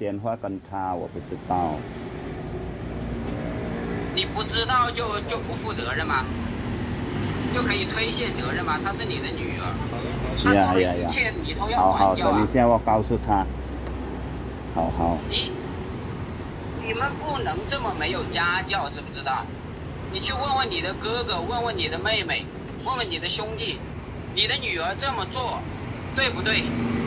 电话跟他，我不知道。 你不知道就不负责任吗？就可以推卸责任吗？她是你的女儿，她做的一切你都要管教啊。 等一下我告诉他。好。 你们不能这么没有家教，知不知道？你去问问你的哥哥，问问你的妹妹，问问你的兄弟，你的女儿这么做，对不对？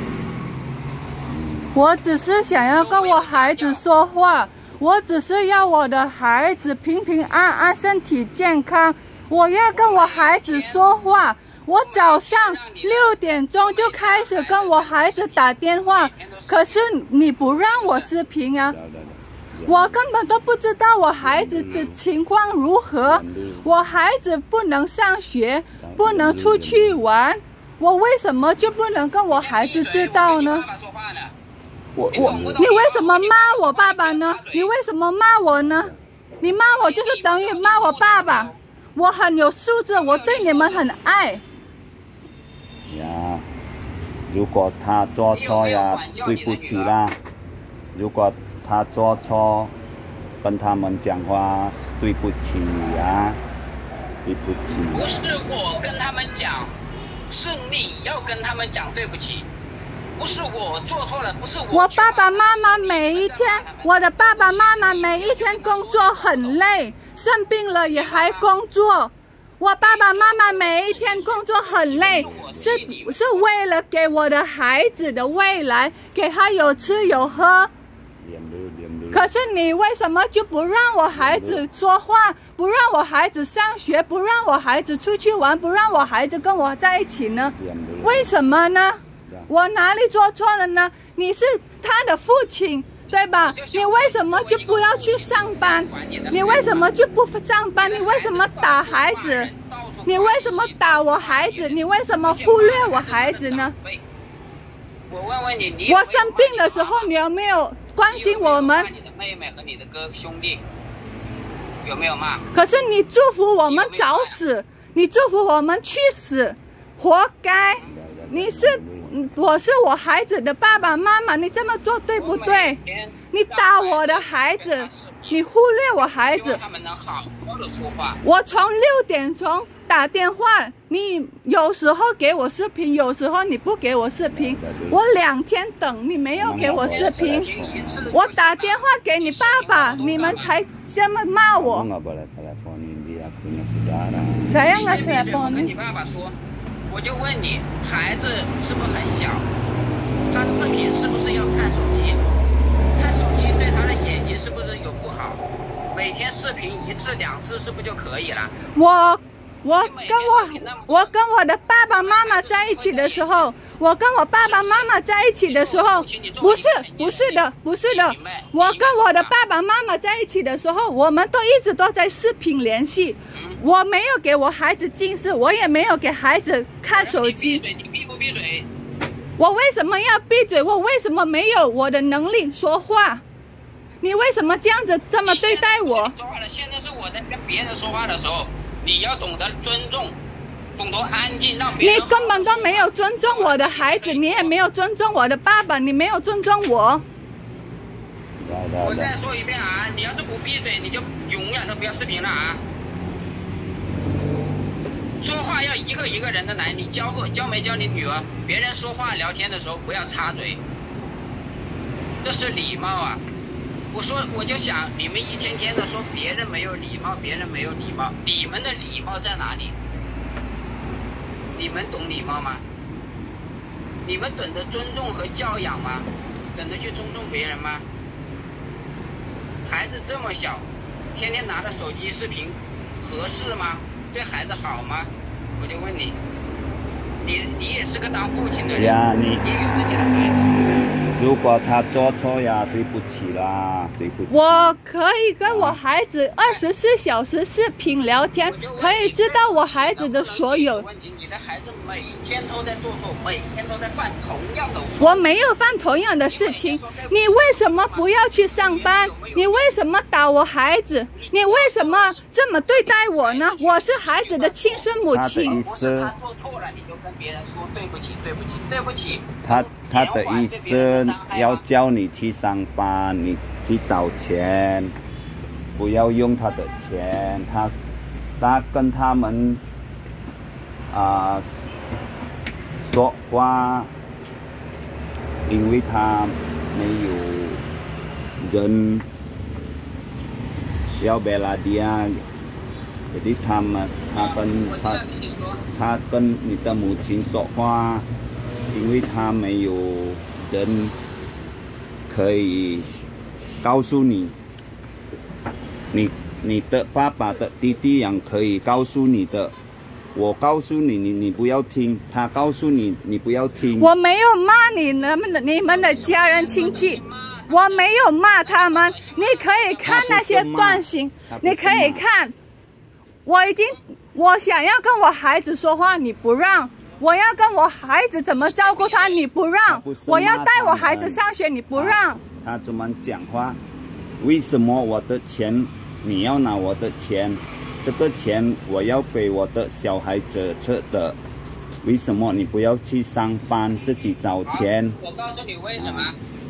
我只是想要跟我孩子说话，我只是要我的孩子平平安安、身体健康。我要跟我孩子说话。我早上6点钟就开始跟我孩子打电话，可是你不让我视频啊。我根本都不知道我孩子的情况如何，我孩子不能上学，不能出去玩，我为什么就不能跟我孩子知道呢？你为什么骂我爸爸呢？你为什么骂我呢？你骂我就是等于骂我爸爸。我很有素质，我对你们很爱。 呀，如果他做错呀，对不起啦。如果他做错，跟他们讲话，对不起呀，对不起。 不是我跟他们讲，是你要跟他们讲对不起。不是我做错了，不是我。我爸爸妈妈每一天，我的爸爸妈妈每一天工作很累，生病了也还工作。我爸爸妈妈每一天工作很累，是为了给我的孩子的未来，给他有吃有喝。可是你为什么就不让我孩子说话，不让我孩子上学，不让我孩子出去玩，不让我孩子跟我在一起呢？为什么呢？我哪里做错了呢？你是他的父亲，对吧？你为什么就不要去上班？你为什么就不上班？你为什么打孩子？你为什么打我孩子？你为什么忽略我孩子呢？ 我问问你， 我生病的时候，你有没有关心我们？ 你的妹妹和你的兄弟有没有骂？ 可是你祝福我们早死，你祝福我们去死，活该！我是我孩子的爸爸妈妈，你这么做对不对？你打我的孩子，你忽略我孩子。我从6点钟打电话，你有时候给我视频，有时候你不给我视频。我2天等，你没有给我视频。我打电话给你爸爸，你们才这么骂我。Saya nggak telepon。 跟你爸爸说。我就问你，孩子是不是很小？他视频是不是要看手机？看手机对他的眼睛是不是有不好？每天视频1次2次是不是就可以了？ 我跟我的爸爸妈妈在一起的时候，我跟我爸爸妈妈在一起的时候，不是的。我跟我的爸爸妈妈在一起的时候，我们都一直都在视频联系。我没有给我孩子近视，我也没有给孩子看手机。 你闭不闭嘴？ 我为什么要闭嘴？我为什么没有我的能力说话？你为什么这样子这么对待我？ 现在是我在跟别人说话的时候，你要懂得尊重，懂得安静，让别人。 你根本都没有尊重我的孩子，你也没有尊重我的爸爸，你没有尊重我。 我再说一遍啊，你要是不闭嘴，你就永远都不要视频了啊！说话要一个一个人的来，你教没教你女儿？别人说话聊天的时候不要插嘴，这是礼貌啊！我就想你们一天天的说别人没有礼貌，别人没有礼貌，你们的礼貌在哪里？你们懂礼貌吗？你们懂得尊重和教养吗？懂得去尊重别人吗？孩子这么小，天天拿着手机视频，合适吗？对孩子好吗？我就问你，你也是个当父亲的人，你也有自己的孩子。 如果他做错呀，对不起啦，对不起。 我可以跟我孩子24小时视频聊天，可以知道我孩子的所有。 你的孩子每天都在做错，每天都在犯同样的错。 我没有犯同样的事情，你为什么不要去上班？你为什么打我孩子？你为什么这么对待我呢？我是孩子的亲生母亲。 不是他做错了，你就跟别人说对不起，对不起，对不起。 他的意思要叫你去上班，你去找钱，不要用他的钱。他跟他们说话，因为他没有人要bela dia， jadi他跟你的母亲说话，因为他没有人可以告诉你，你的爸爸的弟弟也可以告诉你的。我告诉你，你不要听；他告诉你，你不要听。 我没有骂你们的家人亲戚，我没有骂他们。你可以看那些短信，你可以看。我想要跟我孩子说话，你不让；我要跟我孩子怎么照顾他，你不让；我要带我孩子上学，你不让。 他怎么讲话？为什么我的钱你要拿我的钱？这个钱我要给我的小孩子吃的，为什么你不要去上班自己找钱？ 我告诉你为什么。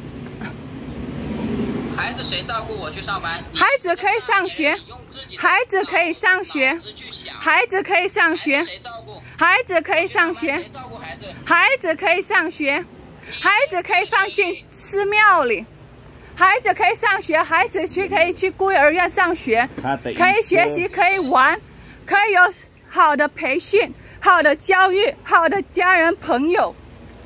孩子谁照顾我去上班？ 孩子可以上学，孩子可以上学，孩子可以上学，孩子可以上学，孩子可以上学，孩子可以放进寺庙里。孩子可以上学，孩子可以去孤儿院上学，可以学习，可以玩，可以有好的培训、好的教育、好的家人朋友。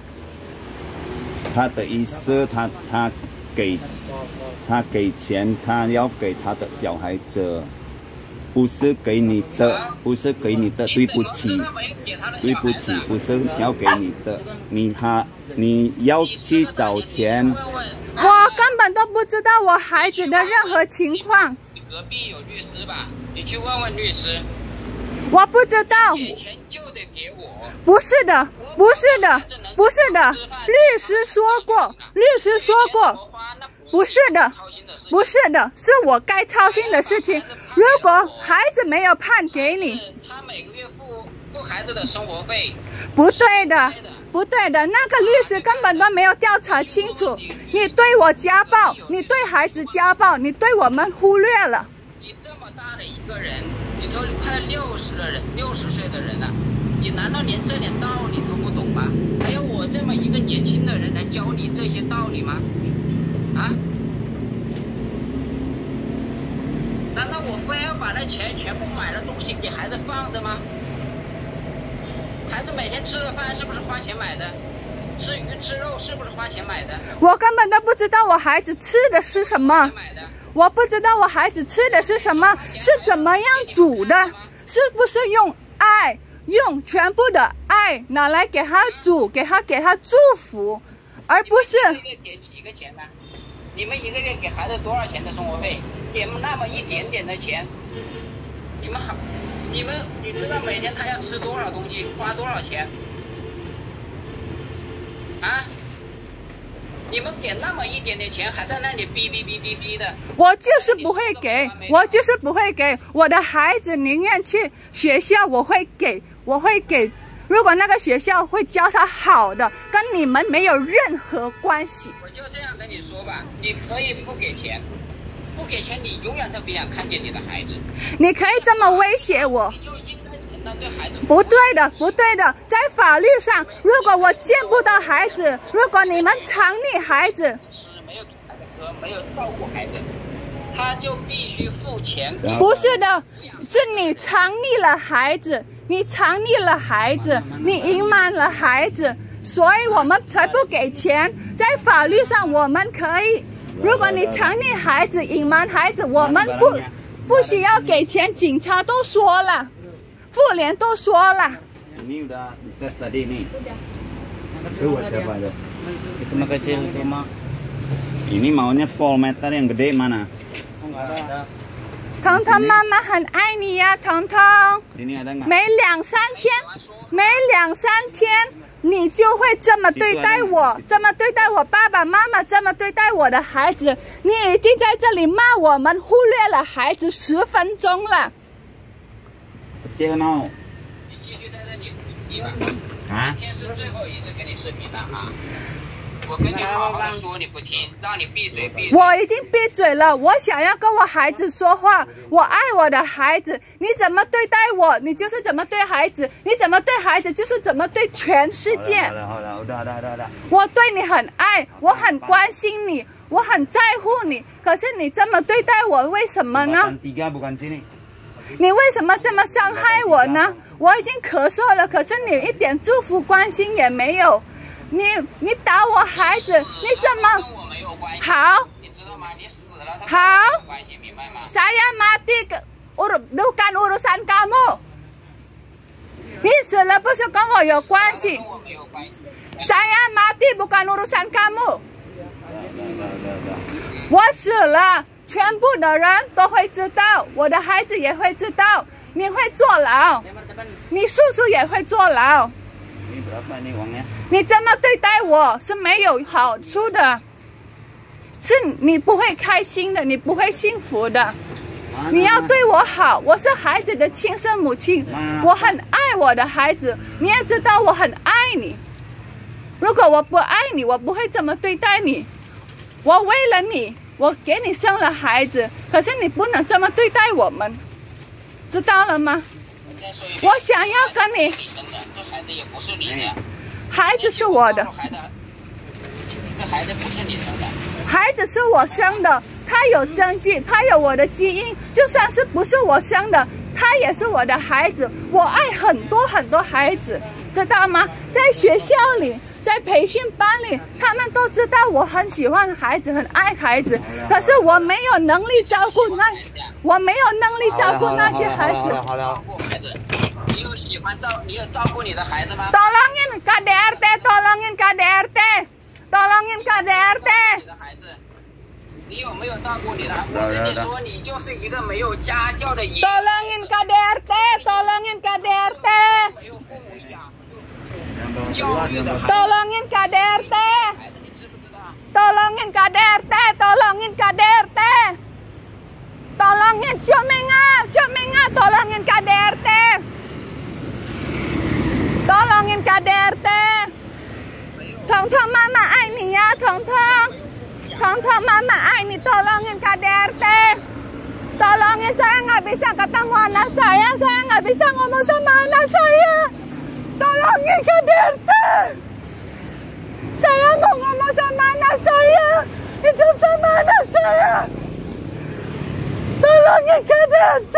他的意思，他给钱，他要给他的小孩子，不是给你的，不是给你的，对不起，对不起，不是要给你的，你要去找钱。 我根本都不知道我孩子的任何情况。 你隔壁有律师吧？你去问问律师。 我不知道。 给钱就得给我。 不是的，不是的，不是的。律师说过，律师说过，不是的，不是的，是我该操心的事情。如果孩子没有判给你， 他每个月付孩子的生活费。 不对的。不对的，那个律师根本都没有调查清楚。你对我家暴，你对孩子家暴，你对我们忽略了。 你这么大的一个人，你都快60岁的人了，你难道连这点道理都不懂吗？还有我这么一个年轻的人来教你这些道理吗？啊？难道我非要把那钱全部买了东西给孩子放着吗？孩子每天吃的饭是不是花钱买的？吃鱼吃肉是不是花钱买的？ 我根本都不知道我孩子吃的是什么，我不知道我孩子吃的是什么，是怎么样煮的，是不是用爱，用全部的爱拿来给他煮，给他祝福，而不是。 一个月给几个钱呢？你们一个月给孩子多少钱的生活费？给那么一点点的钱，你知道每天他要吃多少东西，花多少钱？啊？你们给那么一点点钱，还在那里逼的。 我就是不会给，我就是不会给。我的孩子宁愿去学校，我会给。如果那个学校会教他好的，跟你们没有任何关系。 我就这样跟你说吧，你可以不给钱。不给钱，你永远都别想看见你的孩子。 你可以这么威胁我。 你就应该承担对孩子。 不对的，不对的，在法律上，如果我见不到孩子，如果你们藏匿孩子， 没有给孩子喝，没有照顾孩子，他就必须付钱。 不是的，是你藏匿了孩子，你藏匿了孩子，你隐瞒了孩子，所以我们才不给钱。在法律上，我们可以。如果你藏匿孩子、隐瞒孩子，我们不需要给钱。警察都说了，妇联都说了。 Ini udah tes tadi nih. Buat siapa aja? Itu mah kecil itu mah. Ini maunya full meter yang gede mana? 彤彤妈妈很爱你呀，彤彤。每2、3天。你就会这么对待我，这么对待我爸爸妈妈，这么对待我的孩子。你已经在这里骂我们，忽略了孩子10分钟了。 你继续在这里逼吧。今天是最后一次跟你视频了啊。 我跟你好好的说，你不听，让你闭嘴闭嘴。 我已经闭嘴了，我想要跟我孩子说话，我爱我的孩子，你怎么对待我，你就是怎么对孩子，你怎么对孩子，就是怎么对全世界。 好了， 我对你很爱，我很关心你，我很在乎你，可是你这么对待我，为什么呢？你为什么这么伤害我呢？我已经咳嗽了，可是你一点祝福关心也没有。你打我孩子，你怎么好？ 你知道吗？你死了， 好。 关系明白吗？ Saya mati bukan urusan kamu。你死了不是跟我有关系。Saya mati bukan urusan kamu。我死了。全部的人都会知道，我的孩子也会知道，你会坐牢，你叔叔也会坐牢。你这么对待我是没有好处的，是你不会开心的，你不会幸福的。你要对我好，我是孩子的亲生母亲，我很爱我的孩子，你也知道我很爱你。如果我不爱你，我不会这么对待你。我为了你。我给你生了孩子，可是你不能这么对待我们，知道了吗？我想要跟你。 这孩子也不是你的。 孩子是我的。 这孩子不是你生的。 孩子是我生的，他有证据，他有我的基因，就算是不是我生的，他也是我的孩子。我爱很多很多孩子，知道吗？在学校里。在培训班里，他们都知道我很喜欢孩子，很爱孩子。可是我没有能力照顾那些孩子。 好了，孩子，你有喜欢你有照顾你的孩子吗 ？Tolongin KDRT， tolongin KDRT， tolongin KDRT。 你的孩子，你有没有照顾你的？我跟你说，你就是一个没有家教的野。 Tolongin KDRT， tolongin KDRT。 没有父母养。 Tolongin KDRT. Tolongin KDRT, tolongin KDRT. Tolongin Jominga, tolongin KDRT. Tolongin KDRT. 彤彤妈妈爱你呀，彤彤妈妈爱你，tolongin KDRT. Tolongin, saya nggak bisa ketemu anak saya nggak bisa ngomong sama anak saya. Tolongin KDRT. Saya mau ngomong sama anak saya, hidup sama anak saya. Tolongin KDRT.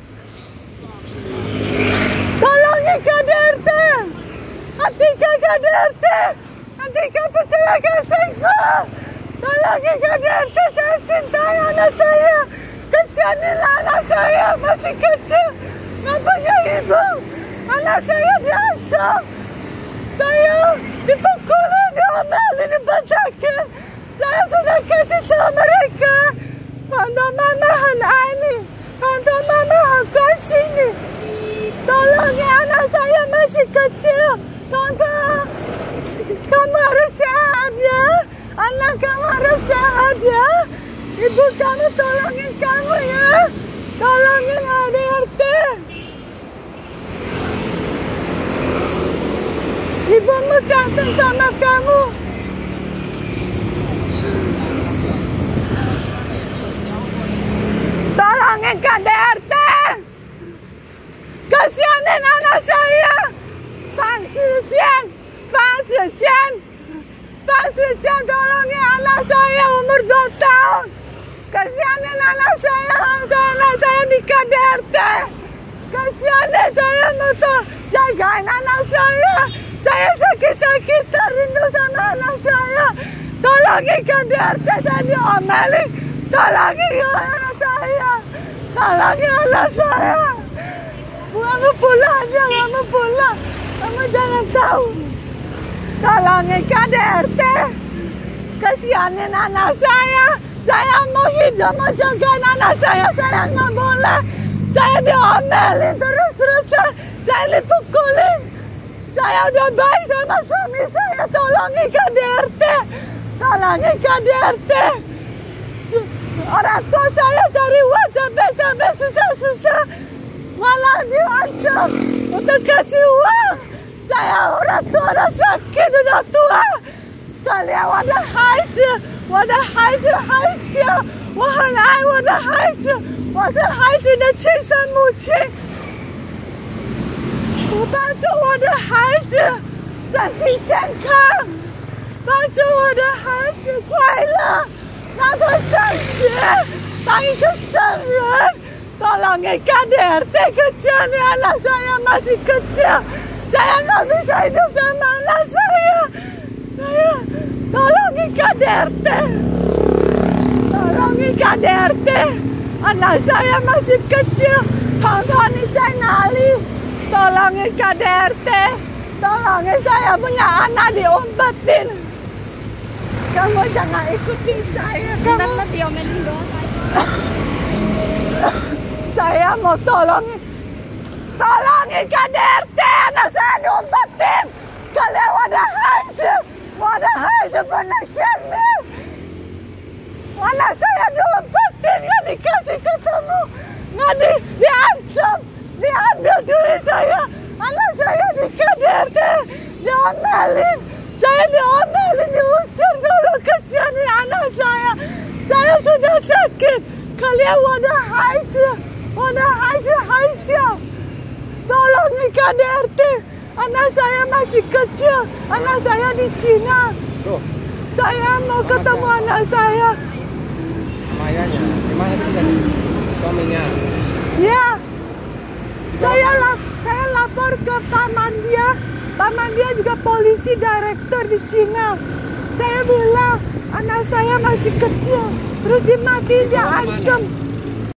Tolongin KDRT. Atika KDRT. Atika kecelakaan seksual. Tolongin KDRT, saya cintai anak saya. Kesianilah anak saya, masih kecil, nggak punya ibu. Anak saya diancam, saya dipukulin, diomelin, dibentakin. Saya sudah kasih tahu mereka, tante mama hai nih, tante mama kasih nih. Tolongin anak saya masih kecil, tante. Kamu harus sehat ya, anak kamu harus sehat ya. Ibu kamu tolongin kamu ya, tolongin KDRT. Ibumu cantik sama kamu. Tolongin KDRT. Kasihanin anak saya. Fang Zijian, tolongin anak saya umur 2 tahun. Kasihanin anak saya di KDRT. Kasihanin, saya mau jagain anak saya. Saya sakit-sakitan rindu sama anak saya. Tolongin KDRT, saya diomelin. Tolongin anak saya. Tolongin anak saya. Kamu pulang aja, kamu pulang. Kamu jangan tahu. Tolongin KDRT. Kasihanin anak saya. Saya mau hidup, mau jagain anak saya. Saya nggak boleh. Saya diomelin terus-terusan. Saya dipukulin. Saya udah baik sama suami saya. Tolongin KDRT. Tolongin KDRT. Orang tua saya cari uang sampai susah-susah. Malah diancam untuk kasih uang. Saya orang tua, udah sakit, udah tua. 可怜我的孩子，我的孩子还小，我很爱我的孩子，我是孩子的亲生母亲。帮助我的孩子身体健康，帮助我的孩子快乐，让他上学，当一个圣人。Tolong ikat RT kesian anak saya masih kecil. Saya nggak bisa hidup sama anak saya. Tolong ikat RT. Tolong ikat RT. Anak saya masih kecil. Tonton di Nali. Tolong ikat RT. Tolong saya punya anak diumpetin. Kamu jangan ikuti saya. Kamu saya mau tolongin ikan RT, anak saya diumpetin. Kalian wadah pernah cermin. Anak saya diumpetin, nggak dikasih ketemu, nggak diancam, diambil duit saya. Anak saya di KDRT, diomelin. Saya diomelin, diusir dulu, kesian anak saya. Saya sudah sakit. Kalian wadah孩子还小， tolong ikan RT. Anak saya masih kecil, anak saya di Cina. Saya mau ketemu anak saya. Ayahnya, di mana tinggal suaminya? Ya, saya lapor ke paman dia. Paman dia juga polisi direktur di Cina. Saya bilang anak saya masih kecil, terus dimatiin, dia ancam.